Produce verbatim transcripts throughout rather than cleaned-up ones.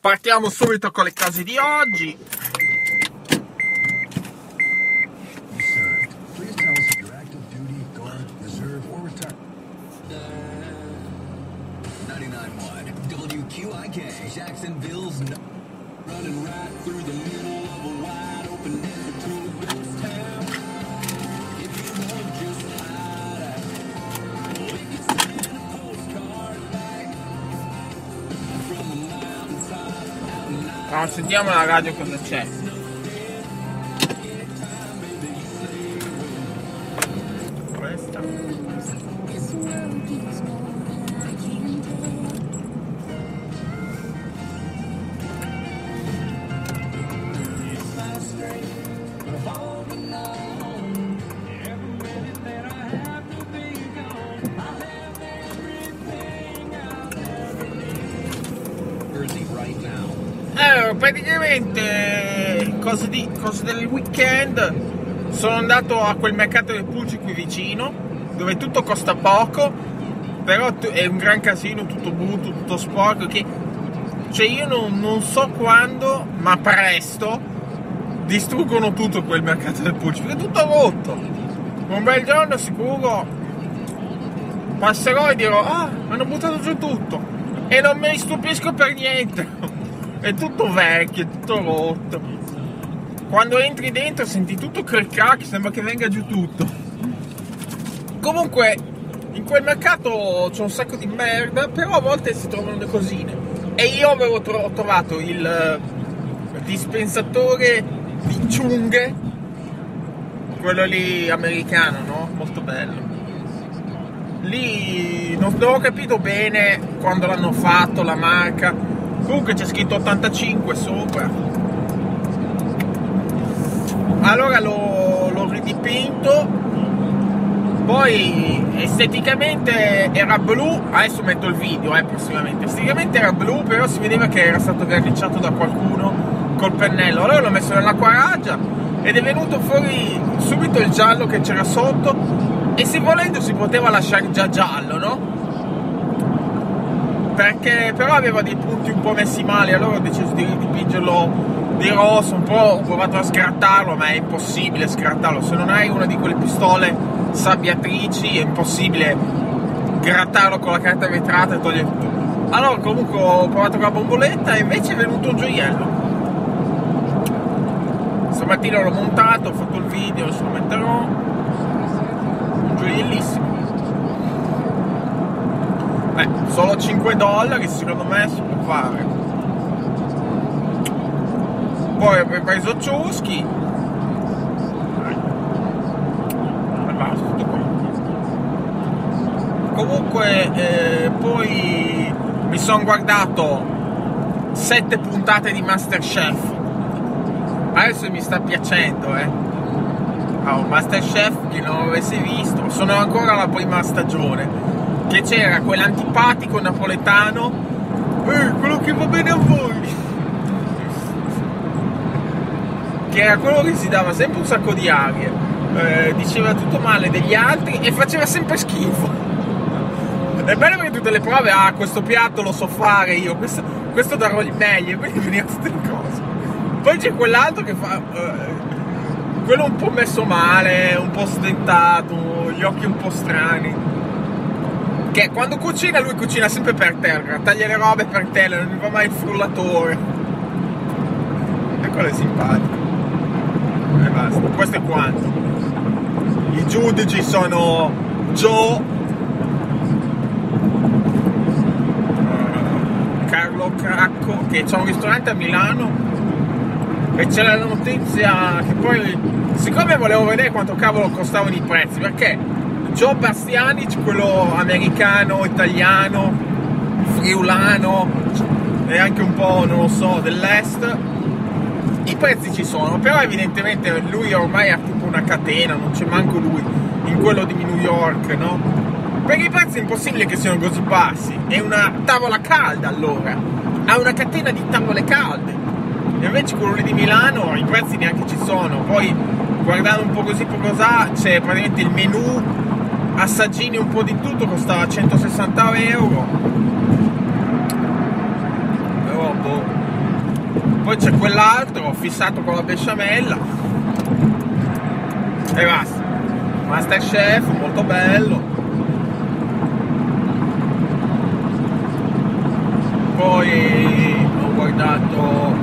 Partiamo subito con le cose di oggi. W Q I K, Jacksonville's running right through the middle of a wide open desert to the ghost town. If you want just hide out, we can send a postcard back from the mountainside out in night. Allora, sentiamo la radio cosa c'è. Questa. Allora, praticamente cose, di, cose del weekend, sono andato a quel mercato del Pulci qui vicino, dove tutto costa poco, però è un gran casino, tutto brutto, tutto sporco, che cioè io non, non so quando, ma presto distruggono tutto quel mercato del Pulci, perché è tutto rotto. Un bel giorno sicuro passerò e dirò: ah, hanno buttato giù tutto, e non mi stupisco per niente. È tutto vecchio, è tutto rotto. Quando entri dentro senti tutto cric-crac, sembra che venga giù tutto. Comunque, in quel mercato c'è un sacco di merda, però a volte si trovano le cosine. E io avevo tro- trovato il uh, dispensatore di ciunghe, quello lì americano, no? Molto bello. Lì non, non ho capito bene quando l'hanno fatto, la marca. Comunque c'è scritto ottantacinque sopra. Allora l'ho, l'ho ridipinto. Poi esteticamente era blu. Adesso metto il video eh, prossimamente. Esteticamente era blu, però si vedeva che era stato verniciato da qualcuno col pennello. Allora l'ho messo nell'acquaraggia ed è venuto fuori subito il giallo che c'era sotto. E se volendo si poteva lasciare già giallo, no? Perché però aveva dei punti un po' messi male, allora ho deciso di dipingerlo di rosso, un po' ho provato a scrattarlo, ma è impossibile scrattarlo. Se non hai una di quelle pistole sabbiatrici è impossibile grattarlo con la carta vetrata e togliere tutto. Allora comunque ho provato con la bomboletta e invece è venuto un gioiello. Stamattina l'ho montato, ho fatto il video, adesso lo metterò. Un gioiellissimo. Beh, solo cinque dollari secondo me si può fare. Poi ho preso Ciuschi e basta, tutto qua. Comunque eh, poi mi sono guardato sette puntate di MasterChef. Adesso mi sta piacendo, eh oh, MasterChef, chi non l'avesse visto, sono ancora alla prima stagione, che c'era quell'antipatico napoletano, eh, quello che va bene a voi, che era quello che si dava sempre un sacco di arie, eh, diceva tutto male degli altri e faceva sempre schifo. È bello perché tutte le prove, ah, questo piatto lo so fare io, questo, questo darò il meglio, e quindi venivano tutte le cose. Poi c'è quell'altro che fa, eh, quello un po' messo male, un po' stentato, gli occhi un po' strani, che quando cucina lui cucina sempre per terra, taglia le robe per terra, non fa mai il frullatore. E quello è simpatico. E basta, questo è quanto. I giudici sono Joe, uh, Carlo Cracco, che c'è un ristorante a Milano, e c'è la notizia che poi, siccome volevo vedere quanto cavolo costavano i prezzi, perché Joe Bastianic, quello americano, italiano, friulano e anche un po', non lo so, dell'est, i prezzi ci sono, però evidentemente lui ormai ha tipo una catena, non c'è manco lui in quello di New York, no? Perché i prezzi è impossibile che siano così bassi, è una tavola calda allora, ha una catena di tavole calde, e invece quello lì di Milano i prezzi neanche ci sono. Poi guardando un po' così po' cos'ha, c'è praticamente il menù, assaggini un po' di tutto, costava centosessanta euro, però boh, poi c'è quell'altro fissato con la besciamella e basta. Masterchef, molto bello. Poi ho guardato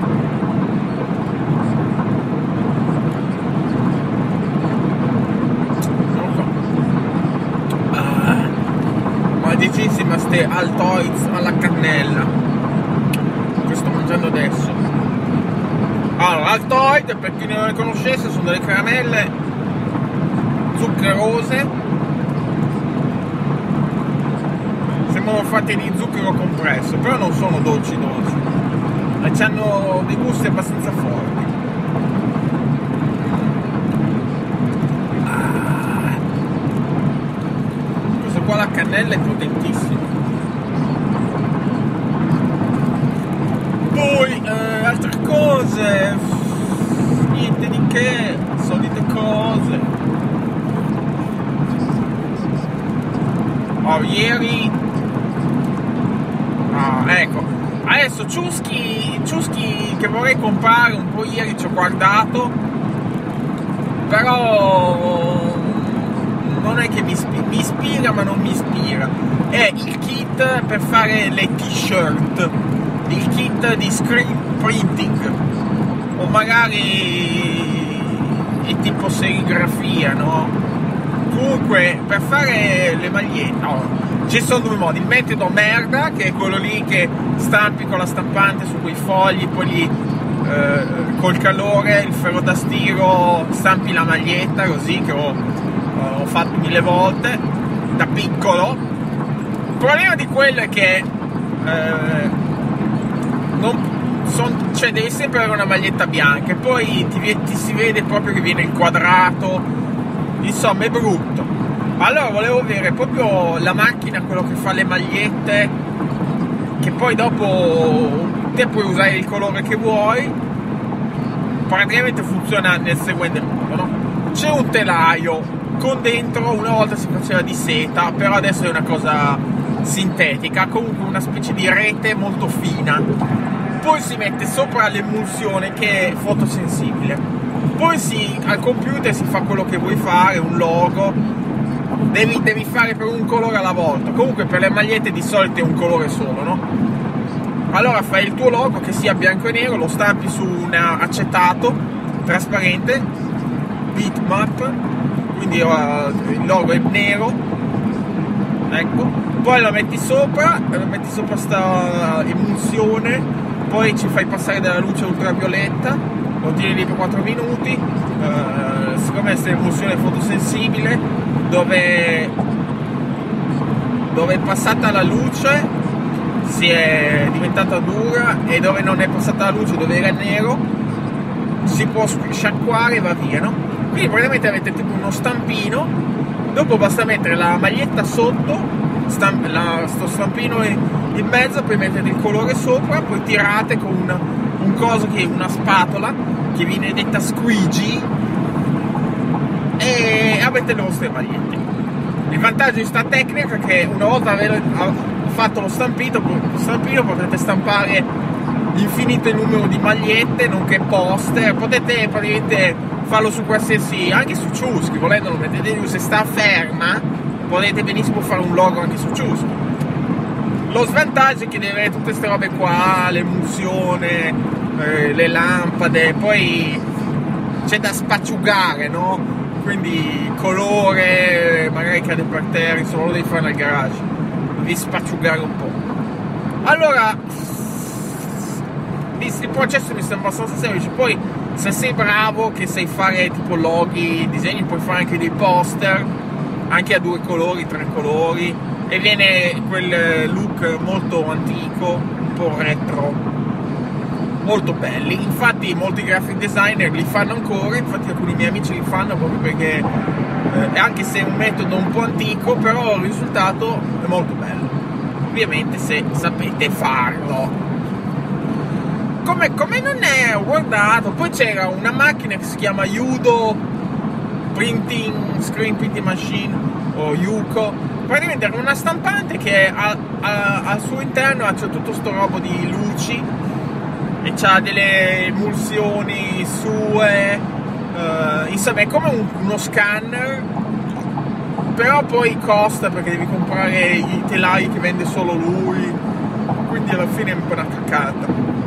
non so ah, maldicissima ste Altoids alla cannella che sto mangiando adesso. Allora, Altoid, per chi non le conoscesse, sono delle caramelle zuccherose, sembrano fatte di zucchero compresso, però non sono dolci dolci, e hanno dei gusti abbastanza forti. Ah. Questo qua, la cannella, è potentissimo. Poi eh, altre cose, niente di che, solite cose. Oh, ieri ah, ecco, adesso ciuschi, ciuschi che vorrei comprare un po', ieri ci ho guardato, però non è che mi ispira, mi ispira ma non mi ispira. È il kit per fare le t-shirt, il kit di screen printing, o magari è tipo serigrafia, no? Comunque, per fare le magliette, oh, ci sono due modi: il metodo merda, che è quello lì che stampi con la stampante su quei fogli, poi lì eh, col calore, il ferro da stiro, stampi la maglietta, così, che ho, ho fatto mille volte da piccolo. Il problema di quello è che eh, non, son, cioè devi sempre avere una maglietta bianca e poi ti, ti si vede proprio che viene inquadrato, insomma è brutto. Allora volevo avere proprio la macchina, quello che fa le magliette, che poi dopo te puoi usare il colore che vuoi. Praticamente funziona nel seguente modo, no? C'è un telaio con dentro, una volta si faceva di seta, però adesso è una cosa sintetica, comunque una specie di rete molto fina. Poi si mette sopra l'emulsione che è fotosensibile, poi si, al computer si fa quello che vuoi fare, un logo, devi, devi fare per un colore alla volta. Comunque per le magliette di solito è un colore solo, no? Allora fai il tuo logo che sia bianco e nero, lo stampi su un acetato trasparente, bitmap, quindi uh, il logo è nero, ecco, poi lo metti sopra, lo metti sopra sta emulsione, poi ci fai passare della luce ultravioletta, lo tieni lì per quattro minuti, uh, siccome questa emulsione è fotosensibile, dove, dove è passata la luce si è diventata dura, e dove non è passata la luce, dove era nero, si può sciacquare e va via, no? Quindi praticamente avete tipo uno stampino, dopo basta mettere la maglietta sotto, stamp- la, sto stampino in mezzo, poi mettete il colore sopra, poi tirate con una, un coso che è una spatola, che viene detta squeegee, e avete le vostre magliette. Il vantaggio di sta tecnica è che una volta avete fatto lo stampino, lo stampino potete stampare infinito numero di magliette, nonché poster, potete praticamente farlo su qualsiasi, anche su ciuschi, volendo lo mettete giù, se sta ferma potete benissimo fare un logo anche su ciuschi. Lo svantaggio è che deve avere tutte queste robe qua, l'emulsione, eh, le lampade, poi c'è da spacciugare, no? Quindi colore, magari cade per terra, insomma lo devi fare nel garage, devi spacciugare un po'. Allora, il processo mi sembra abbastanza semplice. Poi se sei bravo, che sai fare tipo loghi, disegni, puoi fare anche dei poster, anche a due colori, tre colori, e viene quel look molto antico, un po' retro, molto belli. Infatti molti graphic designer li fanno ancora, infatti alcuni miei amici li fanno proprio perché eh, anche se è un metodo un po' antico, però il risultato è molto bello, ovviamente se sapete farlo. Come, come non è, ho guardato, poi c'era una macchina che si chiama Yudo Printing, Screen Printing Machine, o Yuko, praticamente era una stampante che a, a, al suo interno c'è tutto sto robo di luci, e che ha delle emulsioni sue, uh, insomma è come un, uno scanner, però poi costa perché devi comprare i telai che vende solo lui, quindi alla fine è un po' una caccata.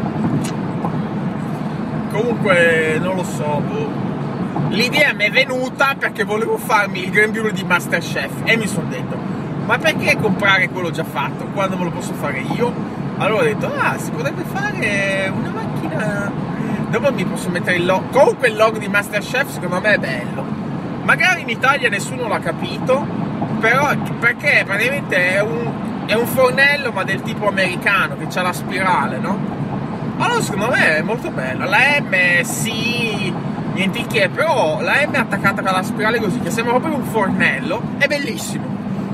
Comunque non lo so, boh. L'idea mi è venuta perché volevo farmi il grembiule di Masterchef e mi sono detto, ma perché comprare quello già fatto quando me lo posso fare io? Allora ho detto, ah, si potrebbe fare una macchina, dopo mi posso mettere il logo. Comunque il logo di Masterchef secondo me è bello, magari in Italia nessuno l'ha capito, però perché praticamente è un, è un fornello ma del tipo americano che ha la spirale, no? Allora secondo me è molto bello, la M sì, niente di che, però la M è attaccata con la spirale così, che sembra proprio un fornello, è bellissimo.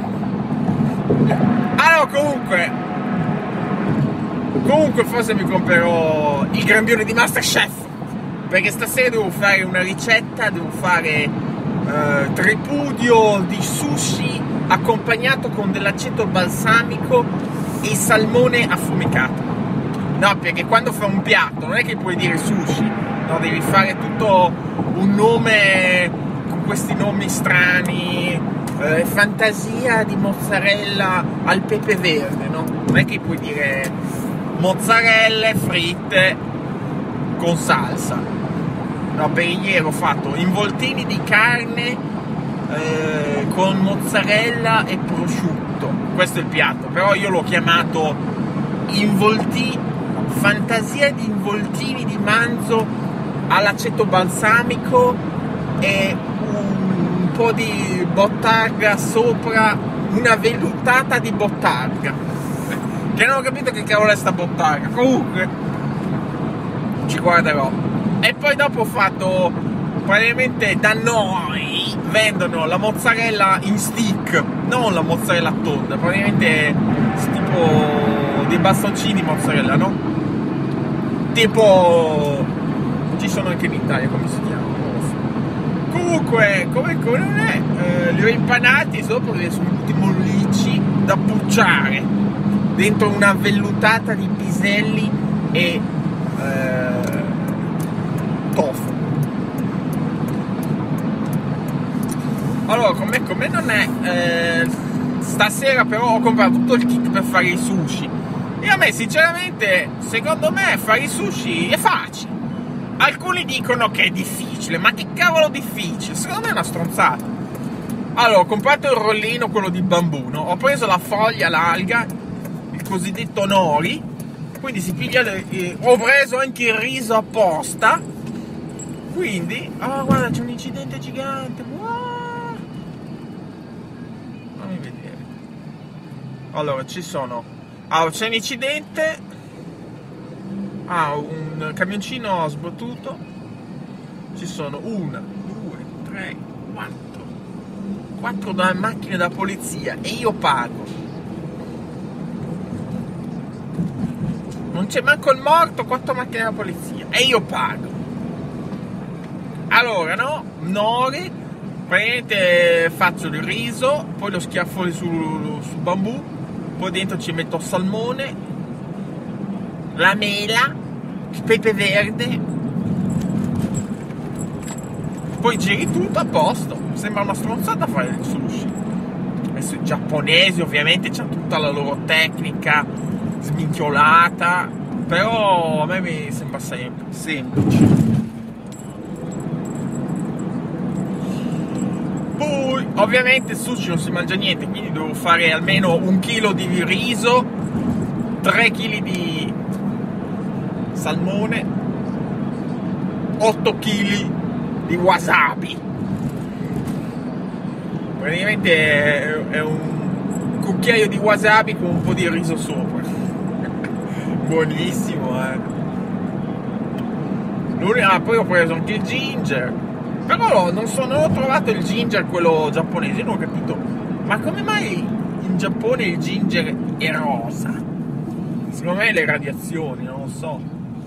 Allora comunque, comunque forse mi comprerò il grembiule di Masterchef, perché stasera devo fare una ricetta, devo fare eh, tripudio di sushi accompagnato con dell'aceto balsamico e salmone affumicato. No, perché quando fai un piatto non è che puoi dire sushi, no, devi fare tutto un nome con questi nomi strani, eh, fantasia di mozzarella al pepe verde, no? Non è che puoi dire mozzarelle fritte con salsa. No, per ieri ho fatto involtini di carne eh, con mozzarella e prosciutto. Questo è il piatto, però io l'ho chiamato involtini, fantasia di involtini di manzo all'aceto balsamico e un po' di bottarga sopra, una vellutata di bottarga, che non ho capito che cavolo è sta bottarga, comunque ci guarderò. E poi dopo ho fatto, praticamente da noi vendono la mozzarella in stick, non la mozzarella tonda, praticamente tipo dei bastoncini di mozzarella, no? Tipo, ci sono anche in Italia, come si chiama? Comunque, come, come non è, eh, li ho impanati sopra che sono tutti mollicci da pucciare dentro una vellutata di piselli e eh, tofu. Allora, come, come non è, eh, stasera però ho comprato tutto il kit per fare i sushi. E a me sinceramente, secondo me fare i sushi è facile. Alcuni dicono che è difficile, ma che cavolo difficile? Secondo me è una stronzata. Allora, ho comprato il rollino, quello di bambù, no? Ho preso la foglia, l'alga, il cosiddetto nori, quindi si piglia, eh, ho preso anche il riso apposta, quindi, oh guarda c'è un incidente gigante, wow! Fammi vedere. Allora, ci sono... Ah, c'è un incidente, ah, un camioncino sbattuto, ci sono una, due, tre, quattro, quattro da macchine da polizia e io pago. Non c'è manco il morto, quattro macchine da polizia e io pago. Allora, no, nori, praticamente faccio il riso, poi lo schiaffo sul, sul bambù, poi dentro ci metto salmone, la mela, il pepe verde, poi giri tutto a posto. Sembra una stronzata fare il sushi. Adesso i giapponesi ovviamente c'hanno tutta la loro tecnica sminchiolata, però a me mi sembra sem- semplice. Poi ovviamente il sushi non si mangia niente, quindi devo fare almeno un chilo di riso, tre chili di salmone, otto chili di wasabi. Praticamente è un cucchiaio di wasabi con un po' di riso sopra. Buonissimo, eh. Ah, poi ho preso anche il ginger. Però non, so, non ho trovato il ginger, quello giapponese, non ho capito. Ma come mai in Giappone il ginger è rosa? Secondo me le radiazioni, non lo so.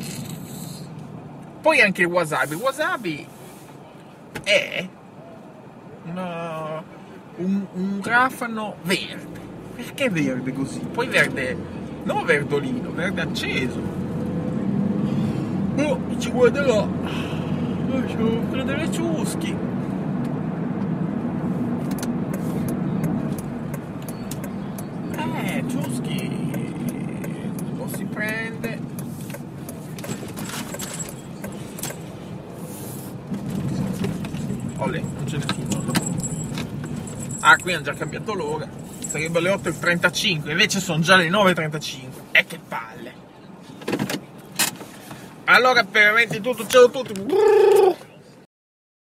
Poi anche il wasabi. Il wasabi è una, un, un grafano verde. Perché verde così? Poi verde, non verdolino, verde acceso. Oh, ci guarderò. Oh, ci devo prendere ciuschi. Eh, ciuschi. Lo si prende. Olè, non c'è nessuno. Ah, qui hanno già cambiato l'ora. Sarebbero le otto e trentacinque, invece sono già le nove e trentacinque. E che palle. Allora, per veramente tutto, ciao a tutti.